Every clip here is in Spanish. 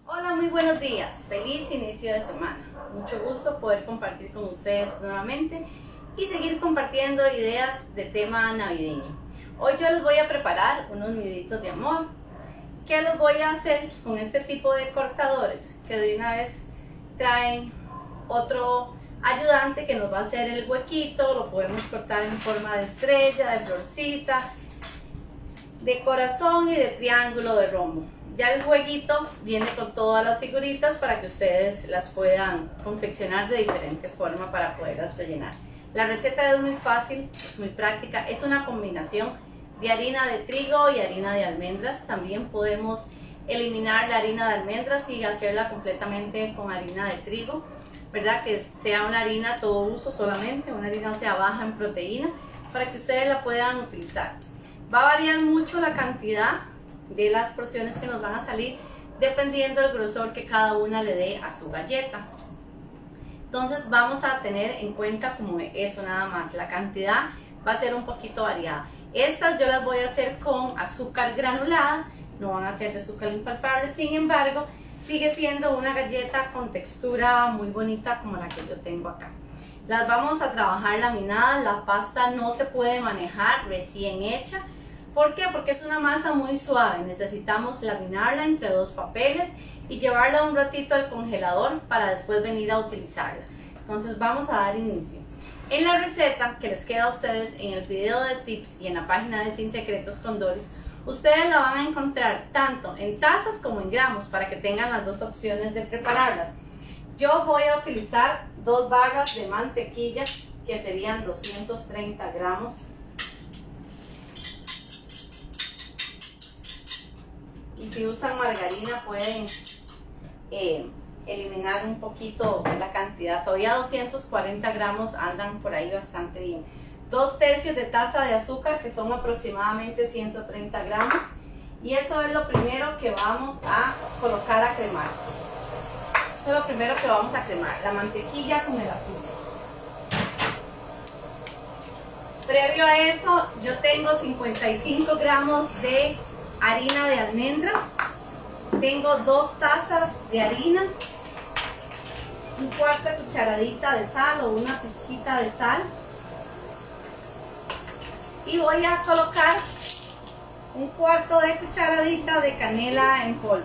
Hola, muy buenos días, feliz inicio de semana. Mucho gusto poder compartir con ustedes nuevamente y seguir compartiendo ideas de tema navideño. Hoy yo les voy a preparar unos niditos de amor. ¿Qué les voy a hacer con este tipo de cortadores? Que de una vez traen otro ayudante que nos va a hacer el huequito. Lo podemos cortar en forma de estrella, de florcita, de corazón y de triángulo, de rombo. Ya el jueguito viene con todas las figuritas para que ustedes las puedan confeccionar de diferente forma para poderlas rellenar. La receta es muy fácil, es muy práctica, es una combinación de harina de trigo y harina de almendras. También podemos eliminar la harina de almendras y hacerla completamente con harina de trigo, ¿verdad? Que sea una harina todo uso solamente, una harina sea baja en proteína, para que ustedes la puedan utilizar. Va a variar mucho la cantidad de las porciones que nos van a salir dependiendo del grosor que cada una le dé a su galleta. Entonces vamos a tener en cuenta como eso nada más, la cantidad va a ser un poquito variada. Estas yo las voy a hacer con azúcar granulada, no van a ser de azúcar impalpable, sin embargo sigue siendo una galleta con textura muy bonita como la que yo tengo acá. Las vamos a trabajar laminadas, la pasta no se puede manejar recién hecha. ¿Por qué? Porque es una masa muy suave, necesitamos laminarla entre dos papeles y llevarla un ratito al congelador para después venir a utilizarla. Entonces vamos a dar inicio. En la receta que les queda a ustedes en el video de tips y en la página de Sin Secretos con Doris, ustedes la van a encontrar tanto en tazas como en gramos para que tengan las dos opciones de prepararlas. Yo voy a utilizar 2 barras de mantequilla que serían 230 gramos. Y si usan margarina pueden eliminar un poquito la cantidad. Todavía 240 gramos andan por ahí bastante bien. 2/3 de taza de azúcar, que son aproximadamente 130 gramos. Y eso es lo primero que vamos a colocar a cremar. Eso es lo primero que vamos a cremar, la mantequilla con el azúcar. Previo a eso, yo tengo 55 gramos de harina de almendras, tengo 2 tazas de harina, 1/4 cucharadita de sal o una pizquita de sal, y voy a colocar 1/4 de cucharadita de canela en polvo.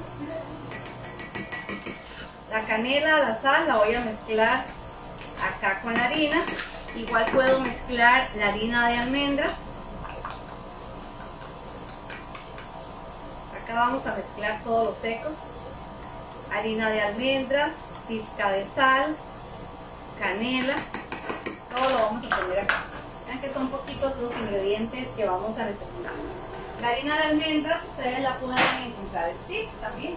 La canela, la sal, la voy a mezclar acá con la harina. Igual puedo mezclar la harina de almendras. Acá vamos a mezclar todos los secos. Harina de almendras, pizca de sal, canela. Todo lo vamos a poner acá. Vean que son poquitos los ingredientes que vamos a necesitar. La harina de almendras ustedes la pueden encontrar en tips también.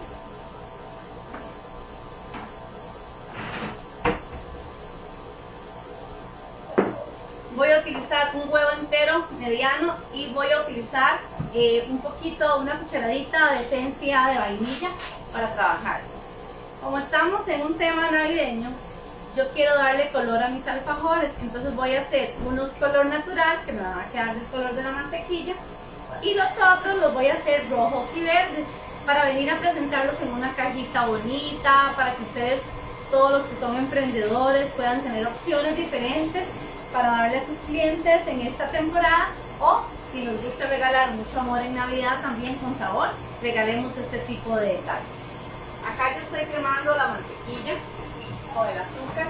Voy a utilizar un huevo entero mediano y voy a utilizar una cucharadita de esencia de vainilla para trabajar. Como estamos en un tema navideño, yo quiero darle color a mis alfajores, entonces voy a hacer unos color natural que me van a quedar del color de la mantequilla y los otros los voy a hacer rojos y verdes para venir a presentarlos en una cajita bonita, para que ustedes, todos los que son emprendedores, puedan tener opciones diferentes para darle a sus clientes en esta temporada, o si nos gusta regalar mucho amor en Navidad también con sabor, regalemos este tipo de detalles. Acá yo estoy cremando la mantequilla o el azúcar.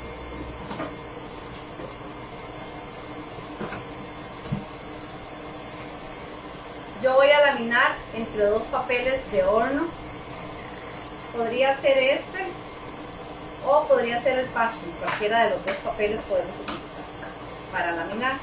Yo voy a laminar entre 2 papeles de horno. Podría ser este o podría ser el parchment, cualquiera de los 2 papeles podemos utilizar para laminar.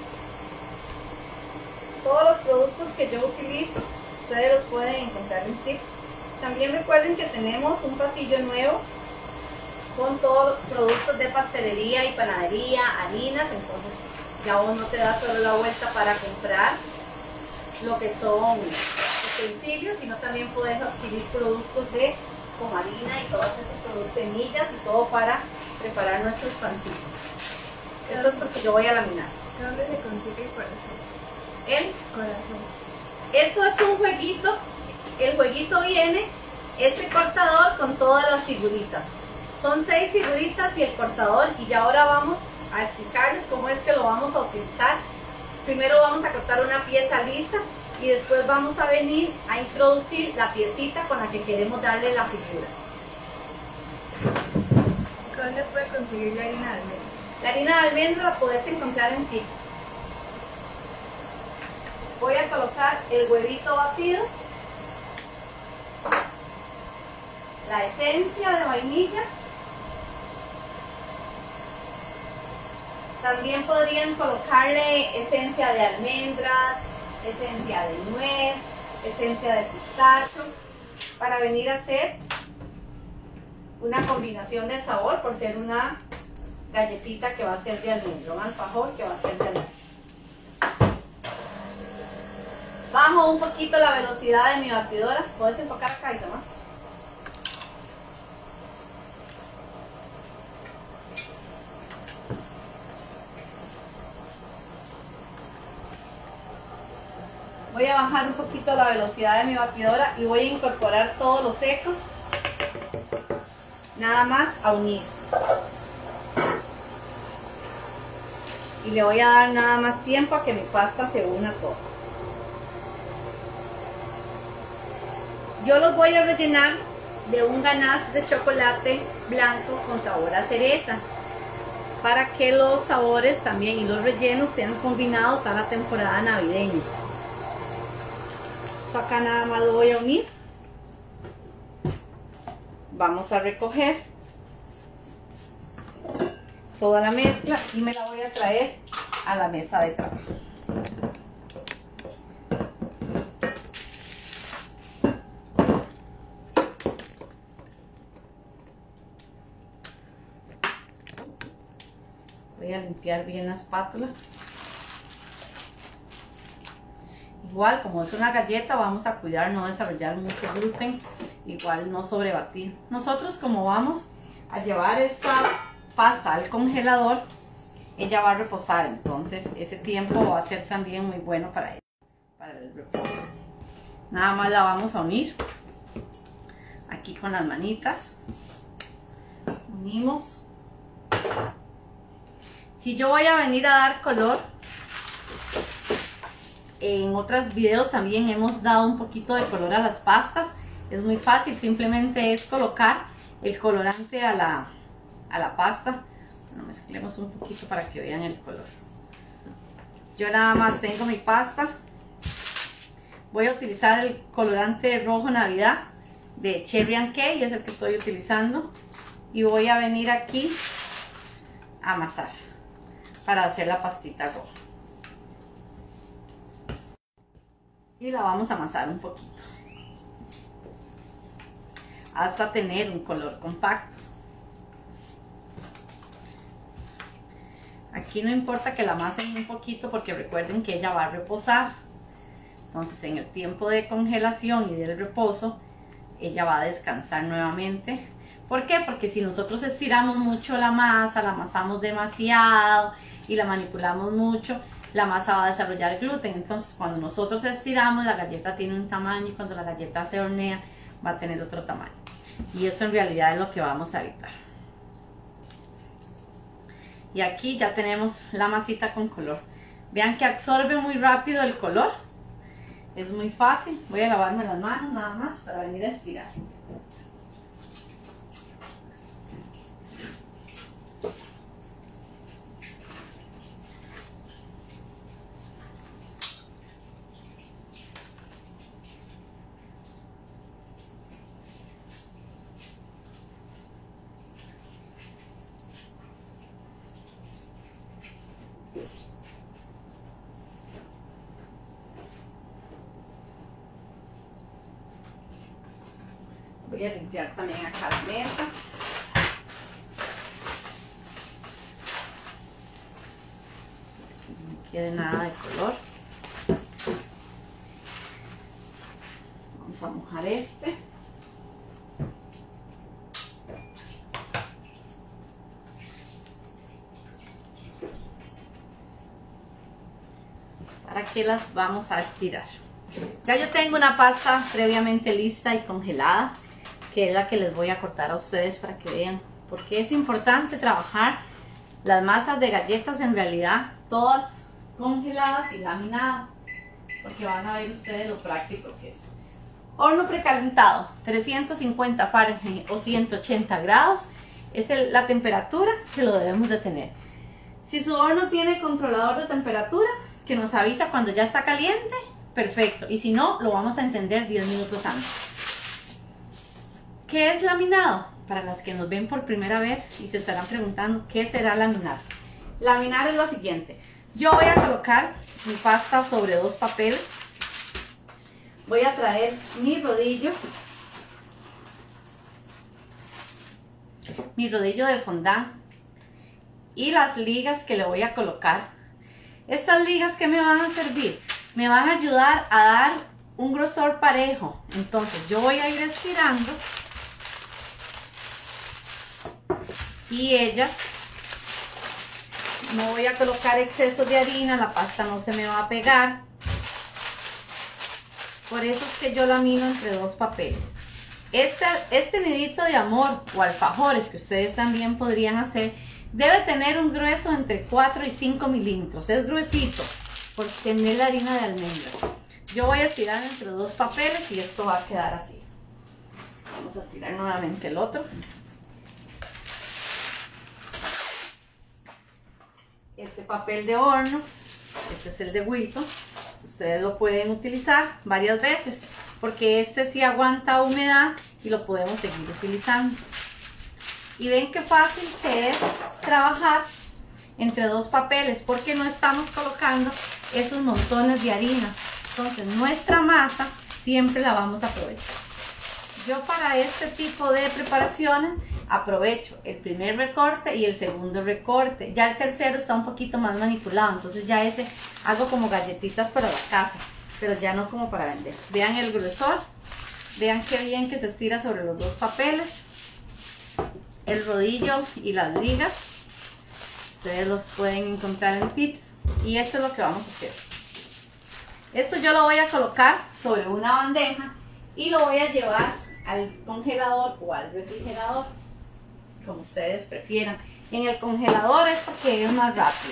Todos los productos que yo utilizo ustedes los pueden encontrar en tips. También recuerden que tenemos un pasillo nuevo con todos los productos de pastelería y panadería, harinas, entonces ya vos no te das solo la vuelta para comprar lo que son utensilios, sino también puedes adquirir productos con harina y todos esos productos, semillas y todo para preparar nuestros pancitos. Esto es porque yo voy a laminar. ¿Dónde se consigue el corazón? El corazón. Esto es un jueguito. El jueguito viene este cortador con todas las figuritas. Son 6 figuritas y el cortador, y ya ahora vamos a explicarles cómo es que lo vamos a utilizar. Primero vamos a cortar una pieza lisa y después vamos a venir a introducir la piecita con la que queremos darle la figura. ¿Dónde puede conseguir la harina de almendras? La harina de almendra la puedes encontrar en Tips. Voy a colocar el huevito batido, la esencia de vainilla. También podrían colocarle esencia de almendras, esencia de nuez, esencia de pistacho, para venir a hacer una combinación de sabor, por ser una galletita que va a ser de almendra, un alfajor que va a ser de almendra. Bajo un poquito la velocidad de mi batidora. ¿Puedes enfocar acá y tomar? Voy a bajar un poquito la velocidad de mi batidora y voy a incorporar todos los secos. Nada más a unir. Y le voy a dar nada más tiempo a que mi pasta se una toda. Yo los voy a rellenar de un ganache de chocolate blanco con sabor a cereza, para que los sabores también y los rellenos sean combinados a la temporada navideña. Esto acá nada más lo voy a unir. Vamos a recoger toda la mezcla y me la voy a traer a la mesa de trabajo. Voy a limpiar bien la espátula. Igual, como es una galleta, vamos a cuidar no desarrollar mucho gluten, igual no sobrebatir. Nosotros, como vamos a llevar esta pasta al congelador, ella va a reposar, entonces ese tiempo va a ser también muy bueno para ella, para el reposo. Nada más la vamos a unir aquí con las manitas. Unimos. Si yo voy a venir a dar color, en otros videos también hemos dado un poquito de color a las pastas. Es muy fácil, simplemente es colocar el colorante a la pasta. Bueno, mezclemos un poquito para que vean el color. Yo nada más tengo mi pasta. Voy a utilizar el colorante rojo Navidad de Cherry and Cake, es el que estoy utilizando. Y voy a venir aquí a amasar para hacer la pastita roja. Y la vamos a amasar un poquito hasta tener un color compacto. Aquí no importa que la amasen un poquito, porque recuerden que ella va a reposar. Entonces en el tiempo de congelación y del reposo, ella va a descansar nuevamente. ¿Por qué? Porque si nosotros estiramos mucho la masa, la amasamos demasiado y la manipulamos mucho, la masa va a desarrollar gluten. Entonces cuando nosotros estiramos, la galleta tiene un tamaño, y cuando la galleta se hornea va a tener otro tamaño. Y eso en realidad es lo que vamos a evitar. Y aquí ya tenemos la masita con color. Vean que absorbe muy rápido el color. Es muy fácil. Voy a lavarme las manos nada más para venir a estirar. Voy a limpiar también acá la mesa. No quede nada de color. Vamos a mojar este. Para que las vamos a estirar. Ya yo tengo una pasta previamente lista y congelada. que es la que les voy a cortar a ustedes para que vean. Porque es importante trabajar las masas de galletas, en realidad todas congeladas y laminadas, porque van a ver ustedes lo práctico que es. Horno precalentado, 350 Fahrenheit o 180 grados, es la temperatura que lo debemos de tener. Si su horno tiene controlador de temperatura, que nos avisa cuando ya está caliente, perfecto. Y si no, lo vamos a encender 10 minutos antes. ¿Qué es laminado? Para las que nos ven por primera vez y se estarán preguntando, ¿qué será laminar? Laminar es lo siguiente. Yo voy a colocar mi pasta sobre dos papeles. Voy a traer mi rodillo de fondant y las ligas que le voy a colocar. Estas ligas, ¿qué me van a servir? Me van a ayudar a dar un grosor parejo. Entonces yo voy a ir estirando y ellas, no voy a colocar exceso de harina, la pasta no se me va a pegar. Por eso es que yo lamino entre dos papeles. Este nidito de amor o alfajores que ustedes también podrían hacer, debe tener un grueso entre 4 y 5 milímetros. Es gruesito por tener la harina de almendra. Yo voy a estirar entre dos papeles y esto va a quedar así. Vamos a estirar nuevamente el otro. Este papel de horno, este es el de Wilton. Ustedes lo pueden utilizar varias veces porque este sí aguanta humedad y lo podemos seguir utilizando. Y ven qué fácil que es trabajar entre dos papeles porque no estamos colocando esos montones de harina. Entonces nuestra masa siempre la vamos a aprovechar. Yo para este tipo de preparaciones aprovecho el primer recorte y el segundo recorte. Ya el tercero está un poquito más manipulado, entonces ya ese hago como galletitas para la casa, pero ya no como para vender. Vean el grosor, vean qué bien que se estira sobre los dos papeles. El rodillo y las ligas, ustedes los pueden encontrar en tips. Y esto es lo que vamos a hacer. Esto yo lo voy a colocar sobre una bandeja y lo voy a llevar al congelador o al refrigerador, como ustedes prefieran. En el congelador es porque es más rápido.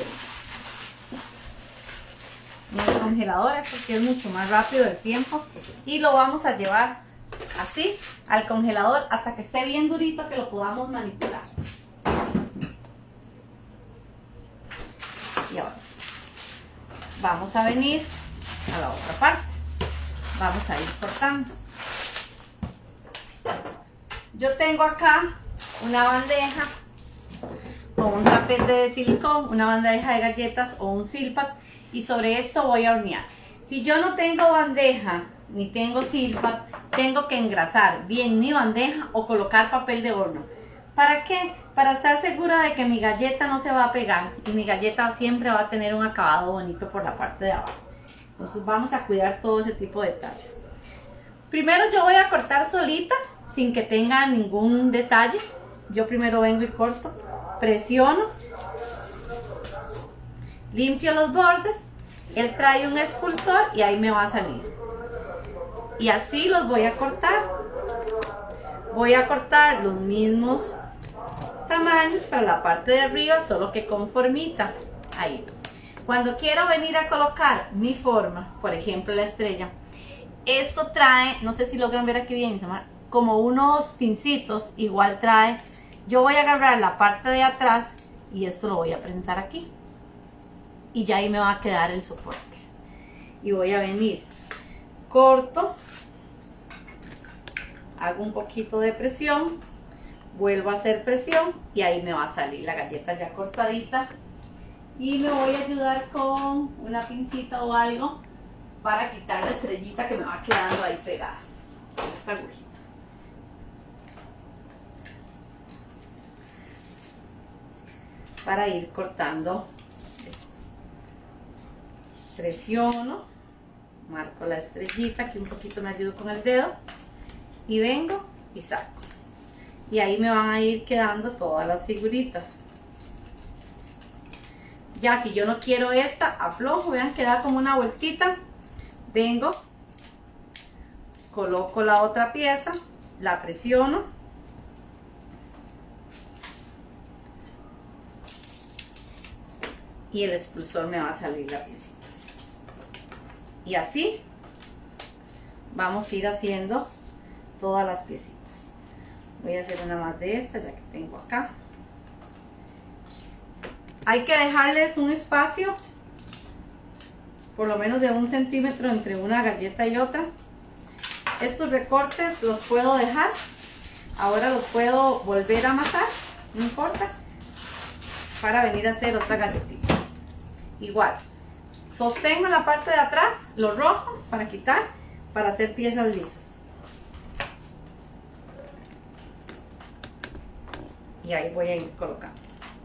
En el congelador es porque es mucho más rápido el tiempo. Y lo vamos a llevar así al congelador hasta que esté bien durito, que lo podamos manipular. Y ahora sí, vamos a venir a la otra parte. Vamos a ir cortando. Yo tengo acá una bandeja con un tapete de silicón, una bandeja de galletas o un silpat, y sobre esto voy a hornear. Si yo no tengo bandeja ni tengo silpat, tengo que engrasar bien mi bandeja o colocar papel de horno. ¿Para qué? Para estar segura de que mi galleta no se va a pegar y mi galleta siempre va a tener un acabado bonito por la parte de abajo. Entonces vamos a cuidar todo ese tipo de detalles. Primero yo voy a cortar solita sin que tenga ningún detalle. Yo primero vengo y corto, presiono, limpio los bordes, él trae un expulsor y ahí me va a salir. Y así los voy a cortar. Voy a cortar los mismos tamaños para la parte de arriba, solo que con formita. Ahí. Cuando quiero venir a colocar mi forma, por ejemplo la estrella, esto trae, no sé si logran ver aquí bien, como unos pincitos, igual trae. Yo voy a agarrar la parte de atrás y esto lo voy a prensar aquí. Y ya ahí me va a quedar el soporte. Y voy a venir, corto, hago un poquito de presión, vuelvo a hacer presión y ahí me va a salir la galleta ya cortadita. Y me voy a ayudar con una pincita o algo para quitar la estrellita que me va quedando ahí pegada con esta agujita. Para ir cortando esto. Presiono, marco la estrellita, aquí un poquito me ayudo con el dedo y vengo y saco. Y ahí me van a ir quedando todas las figuritas. Ya si yo no quiero esta, aflojo, vean que da como una vueltita. Vengo, coloco la otra pieza la presiono y el expulsor me va a salir la piecita. Y así vamos a ir haciendo todas las piecitas. Voy a hacer una más de esta ya que tengo acá. Hay que dejarles un espacio por lo menos de 1 centímetro entre una galleta y otra. Estos recortes los puedo dejar. Ahora los puedo volver a amasar, no importa, para venir a hacer otra galletita. Igual, sostengo la parte de atrás, lo rojo para quitar, para hacer piezas lisas. Y ahí voy a ir colocando.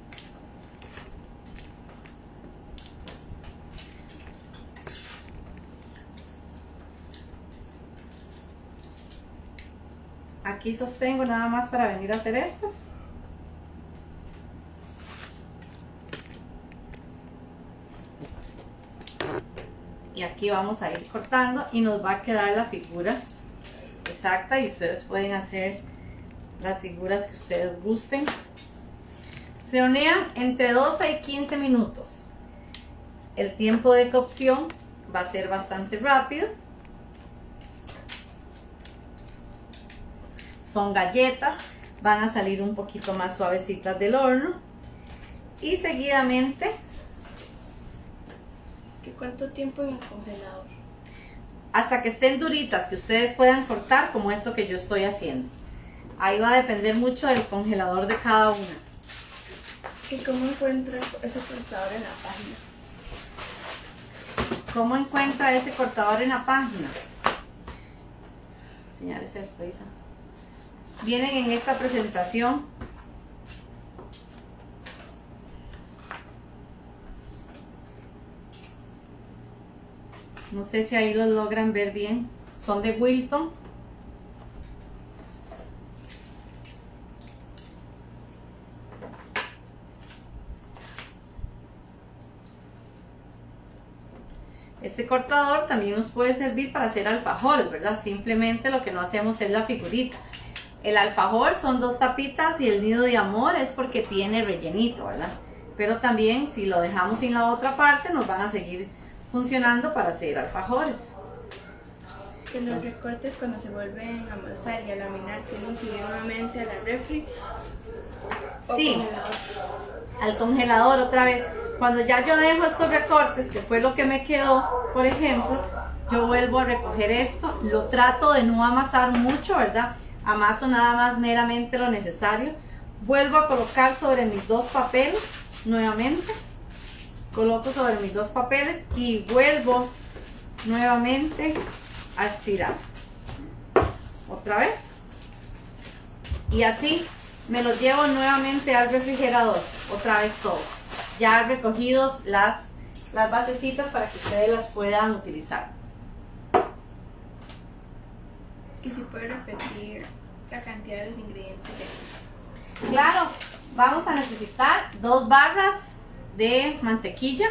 Aquí sostengo nada más para venir a hacer estas. Y aquí vamos a ir cortando y nos va a quedar la figura exacta y ustedes pueden hacer las figuras que ustedes gusten. Se hornean entre 12 y 15 minutos. El tiempo de cocción va a ser bastante rápido. Son galletas, van a salir un poquito más suavecitas del horno. Y seguidamente... ¿Cuánto tiempo en el congelador? Hasta que estén duritas, que ustedes puedan cortar como esto que yo estoy haciendo. Ahí va a depender mucho del congelador de cada una. ¿Y cómo encuentra ese cortador en la página? ¿Cómo encuentra ese cortador en la página? Señales esto, Isa. Vienen en esta presentación. No sé si ahí los logran ver bien. Son de Wilton. Este cortador también nos puede servir para hacer alfajores, ¿verdad? Simplemente lo que no hacemos es la figurita. El alfajor son 2 tapitas y el nido de amor es porque tiene rellenito, ¿verdad? Pero también si lo dejamos sin la otra parte nos van a seguir funcionando para hacer alfajores. Que los recortes cuando se vuelven a amasar y a laminar tienen que ir nuevamente a la refri o sí, congelador. Al congelador otra vez. Cuando ya yo dejo estos recortes, que fue lo que me quedó, por ejemplo, yo vuelvo a recoger esto, lo trato de no amasar mucho, ¿verdad? Amaso nada más meramente lo necesario. Vuelvo a colocar sobre mis 2 papeles nuevamente. Coloco sobre mis 2 papeles y vuelvo nuevamente a estirar otra vez y así me los llevo nuevamente al refrigerador, otra vez todo ya recogidos las basecitas para que ustedes las puedan utilizar. Y si puede repetir la cantidad de los ingredientes. Claro, vamos a necesitar 2 barras de mantequilla.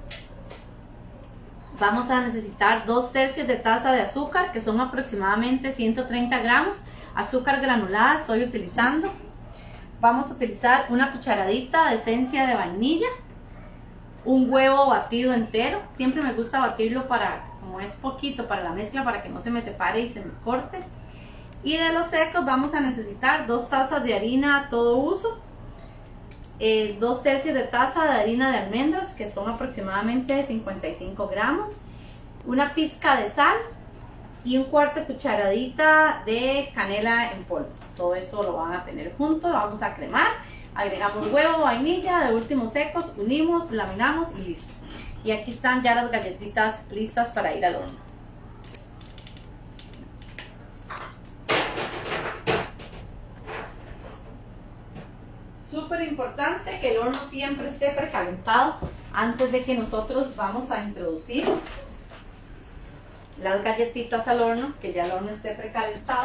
Vamos a necesitar 2/3 de taza de azúcar, que son aproximadamente 130 gramos. Azúcar granulada estoy utilizando. Vamos a utilizar una cucharadita de esencia de vainilla. Un huevo batido entero. Siempre me gusta batirlo para, como es poquito, para la mezcla, para que no se me separe y se me corte. Y de los secos vamos a necesitar 2 tazas de harina a todo uso. 2/3 de taza de harina de almendras, que son aproximadamente 55 gramos, una pizca de sal y 1/4 cucharadita de canela en polvo. Todo eso lo van a tener junto. Vamos a cremar, agregamos huevo, vainilla, de último secos, unimos, laminamos y listo. Y aquí están ya las galletitas listas para ir al horno. Súper importante que el horno siempre esté precalentado antes de que nosotros vamos a introducir las galletitas al horno, que ya el horno esté precalentado.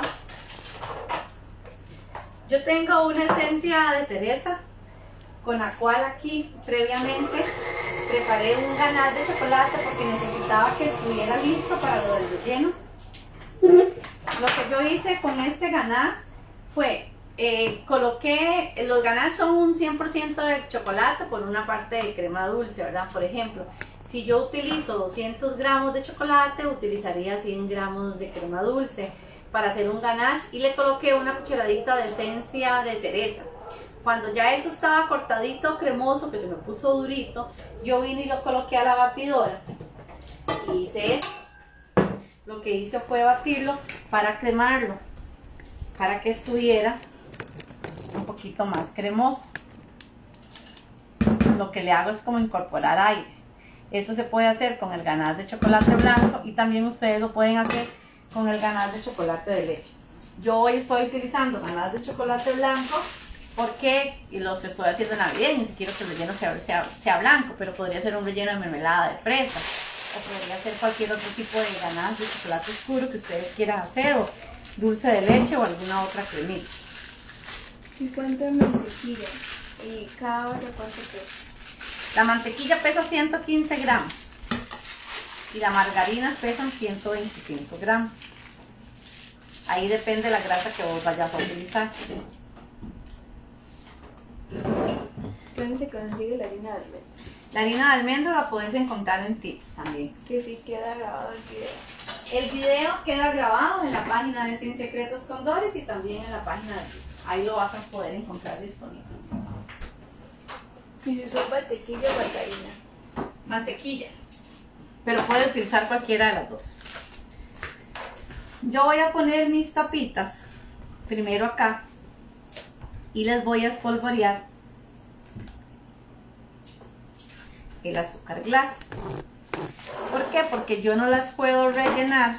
Yo tengo una esencia de cereza con la cual aquí previamente preparé un ganache de chocolate porque necesitaba que estuviera listo para lo del relleno. Lo que yo hice con este ganache fue, coloqué, los ganaches son un 100% de chocolate por una parte de crema dulce, ¿verdad? Por ejemplo, si yo utilizo 200 gramos de chocolate, utilizaría 100 gramos de crema dulce para hacer un ganache, y le coloqué una cucharadita de esencia de cereza. Cuando ya eso estaba cortadito, cremoso, que se me puso durito, yo vine y lo coloqué a la batidora y hice eso. Lo que hice fue batirlo para cremarlo, para que estuviera un poquito más cremoso. Lo que le hago es como incorporar aire. Eso se puede hacer con el ganache de chocolate blanco, y también ustedes lo pueden hacer con el ganache de chocolate de leche. Yo hoy estoy utilizando ganache de chocolate blanco porque los estoy haciendo navideños y quiero que el relleno sea blanco, pero podría ser un relleno de mermelada de fresa, o podría ser cualquier otro tipo de ganache de chocolate oscuro que ustedes quieran hacer, o dulce de leche o alguna otra cremita. 50 de mantequilla. ¿Y cada barra cuánto pesa? La mantequilla pesa 115 gramos y la margarina pesan 125 gramos. Ahí depende de la grasa que vos vayas a utilizar. ¿Dónde se consigue la harina de almendra? La harina de almendra la puedes encontrar en Tips también. Que sí queda grabado el video. El video queda grabado en la página de Sin Secretos con Doris y también en la página de Tips. Ahí lo vas a poder encontrar disponible. ¿Y si son mantequilla o margarina? Mantequilla, pero puedes utilizar cualquiera de las dos. Yo voy a poner mis tapitas primero acá y les voy a espolvorear el azúcar glass. ¿Por qué? Porque yo no las puedo rellenar.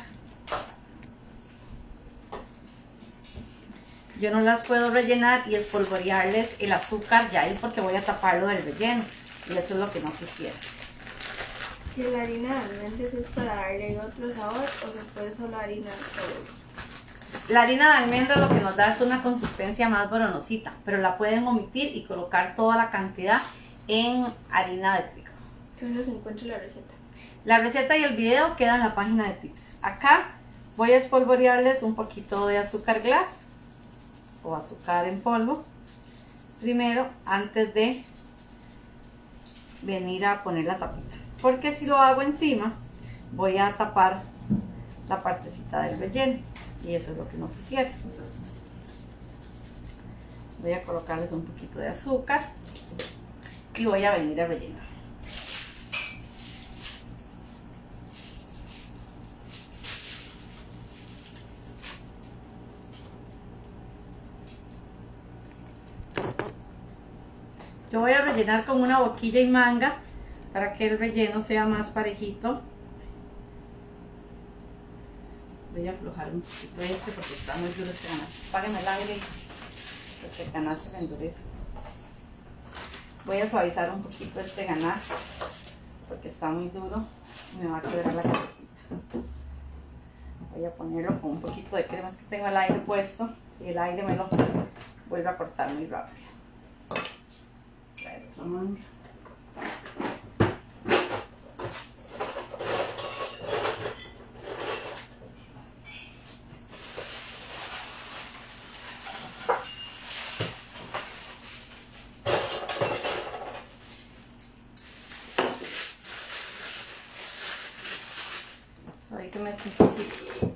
Yo no las puedo rellenar y espolvorearles el azúcar ya ahí, porque voy a taparlo del relleno, y eso es lo que no quisiera. ¿Que la harina de almendras es para darle otro sabor o se puede solo harina de todo? La harina de almendra lo que nos da es una consistencia más boronosita, pero la pueden omitir y colocar toda la cantidad en harina de trigo. ¿Dónde se encuentra la receta? La receta y el video quedan en la página de Tips. Acá voy a espolvorearles un poquito de azúcar glass o azúcar en polvo primero, antes de venir a poner la tapita, porque si lo hago encima voy a tapar la partecita del relleno y eso es lo que no quisiera. Voy a colocarles un poquito de azúcar y voy a venir a rellenar. Yo voy a rellenar con una boquilla y manga para que el relleno sea más parejito. Voy a aflojar un poquito este porque está muy duro este ganache. Apáguenme el aire porque el ganache se me endurece. Voy a suavizar un poquito este ganache porque está muy duro y me va a quebrar la casetita. Voy a ponerlo con un poquito de crema, es que tengo el aire puesto y el aire me lo vuelve a cortar muy rápido. Ahí se me hace un poquito.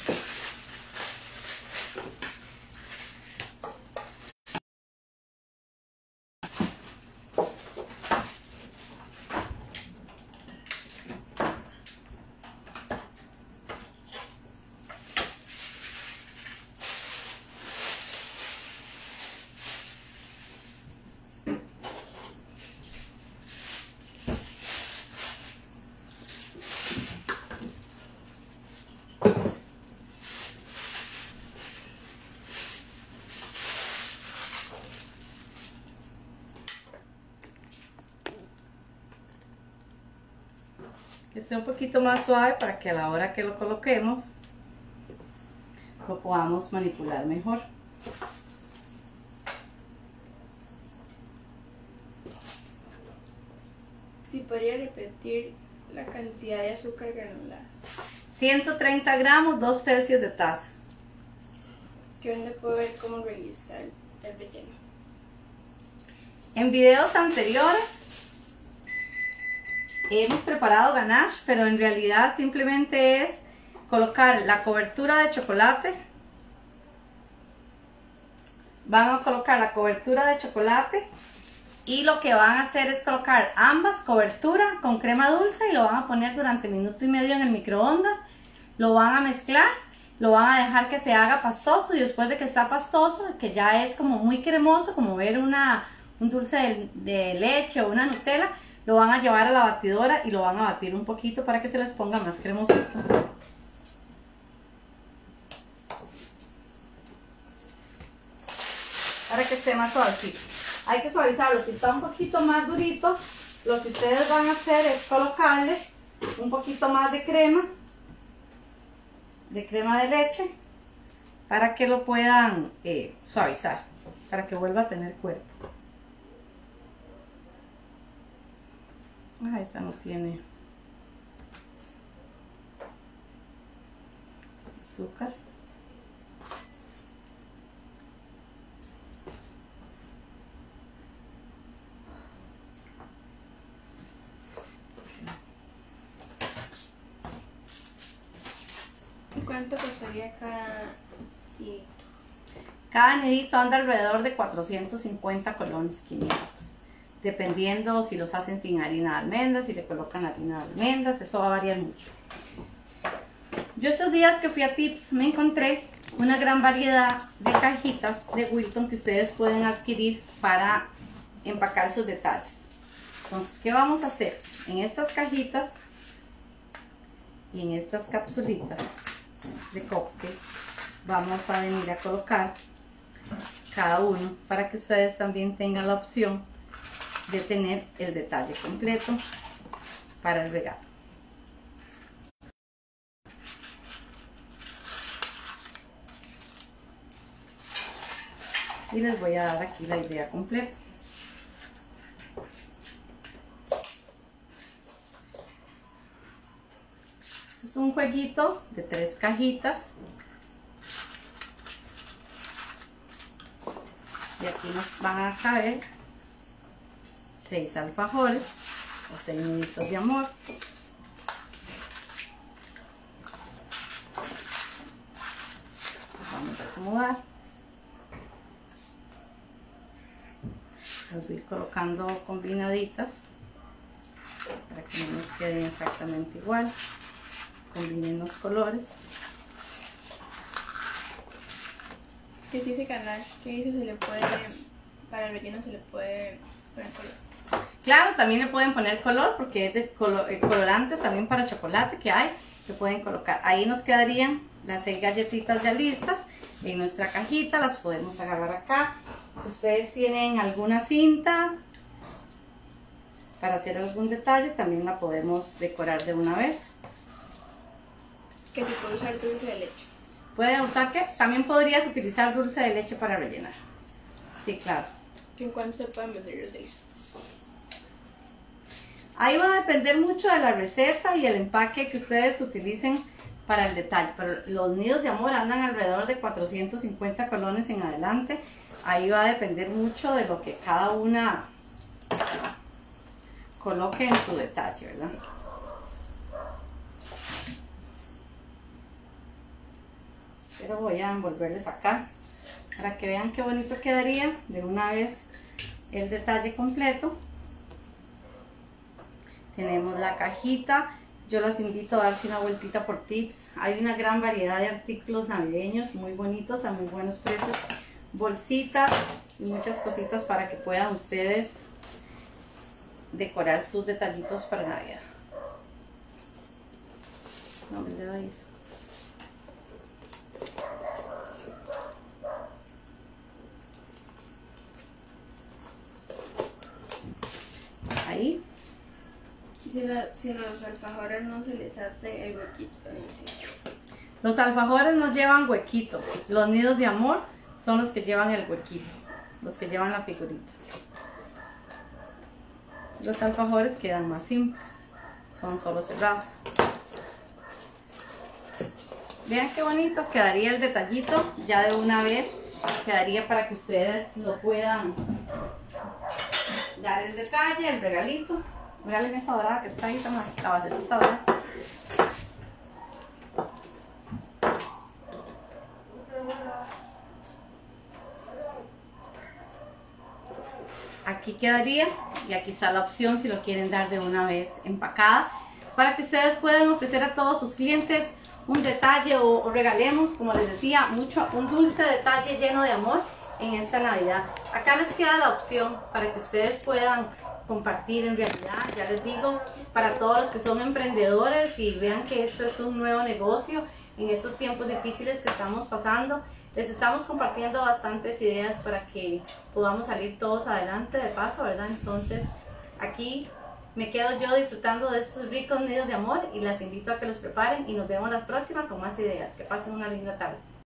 Que esté un poquito más suave para que a la hora que lo coloquemos lo podamos manipular mejor. Si podría repetir la cantidad de azúcar granular. 130 gramos, 2/3 de taza. que donde puedo ver cómo realizar el relleno. En videos anteriores hemos preparado ganache, pero en realidad simplemente es colocar la cobertura de chocolate. Van a colocar la cobertura de chocolate y lo que van a hacer es colocar ambas cobertura con crema dulce y lo van a poner durante 1,5 minutos en el microondas. Lo van a mezclar, lo van a dejar que se haga pastoso y después de que está pastoso, que ya es como muy cremoso, como ver un dulce de leche o una Nutella, lo van a llevar a la batidora y lo van a batir un poquito para que se les ponga más cremosito. Para que esté más suavecito. Hay que suavizarlo. Si está un poquito más durito, lo que ustedes van a hacer es colocarle un poquito más de crema de leche para que lo puedan suavizar, para que vuelva a tener cuerpo. Ah, esta no tiene azúcar. ¿Cuánto costaría cada nidito? Cada nidito anda alrededor de 450 colones 500. Dependiendo si los hacen sin harina de almendras, si le colocan harina de almendras, eso va a variar mucho. Yo estos días que fui a Tips me encontré una gran variedad de cajitas de Wilton que ustedes pueden adquirir para empacar sus detalles. Entonces, ¿qué vamos a hacer? En estas cajitas y en estas capsulitas de cupcake vamos a venir a colocar cada uno para que ustedes también tengan la opción de tener el detalle completo para el regalo. Y les voy a dar aquí la idea completa. Es un jueguito de 3 cajitas. Y aquí nos van a caber 6 alfajores o 6 niditos de amor. Vamos a acomodar. Las voy a ir colocando combinaditas para que no nos queden exactamente igual. Combinen los colores. Que si ese ganache que hizo se le puede, para el relleno se le puede poner color. Claro, también le pueden poner color porque es de colorantes también para chocolate que hay, que pueden colocar. Ahí nos quedarían las 6 galletitas ya listas en nuestra cajita, las podemos agarrar acá. Si ustedes tienen alguna cinta para hacer algún detalle, también la podemos decorar de una vez. Que se puede usar dulce de leche. ¿Pueden usar qué? También podrías utilizar dulce de leche para rellenar. Sí, claro. ¿En cuánto se pueden vender los 6? Ahí va a depender mucho de la receta y el empaque que ustedes utilicen para el detalle. Pero los nidos de amor andan alrededor de 450 colones en adelante. Ahí va a depender mucho de lo que cada una coloque en su detalle, ¿verdad? Pero voy a envolverles acá para que vean qué bonito quedaría de una vez el detalle completo. Tenemos la cajita. Yo las invito a darse una vueltita por Tips. Hay una gran variedad de artículos navideños muy bonitos a muy buenos precios. Bolsitas y muchas cositas para que puedan ustedes decorar sus detallitos para Navidad. No me le doy eso. Ahí. Y si los alfajores no se les hace el huequito en el sitio. Los alfajores no llevan huequito. Los nidos de amor son los que llevan el huequito. Los que llevan la figurita. Los alfajores quedan más simples. Son solo cerrados. Vean qué bonito quedaría el detallito, ya de una vez quedaría para que ustedes lo puedan dar el detalle, el regalito. Regalen esa dorada que está ahí, la basecita dorada. Aquí quedaría, y aquí está la opción si lo quieren dar de una vez empacada, para que ustedes puedan ofrecer a todos sus clientes un detalle o regalemos, como les decía, un dulce detalle lleno de amor en esta Navidad. Acá les queda la opción para que ustedes puedan compartir. En realidad, ya les digo, para todos los que son emprendedores y vean que esto es un nuevo negocio en estos tiempos difíciles que estamos pasando, les estamos compartiendo bastantes ideas para que podamos salir todos adelante de paso, ¿verdad? Entonces, aquí me quedo yo disfrutando de estos ricos nidos de amor y las invito a que los preparen y nos vemos la próxima con más ideas. Que pasen una linda tarde.